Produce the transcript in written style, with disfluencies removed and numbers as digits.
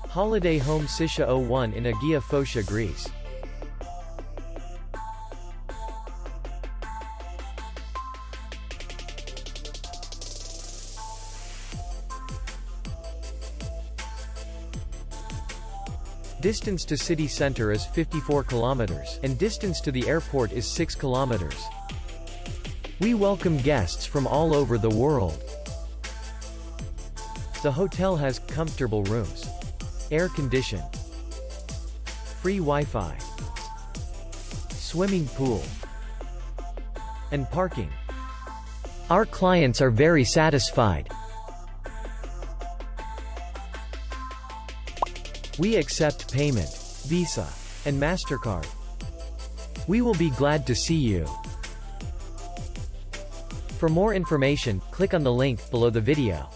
Holiday Home Sitia 01 in Agia Fotia, Greece. Distance to city center is 54 kilometers, and distance to the airport is 6 kilometers. We welcome guests from all over the world. The hotel has comfortable rooms, air condition, free Wi-Fi, swimming pool, and parking. Our clients are very satisfied. We accept payment, Visa, and MasterCard. We will be glad to see you. For more information, click on the link below the video.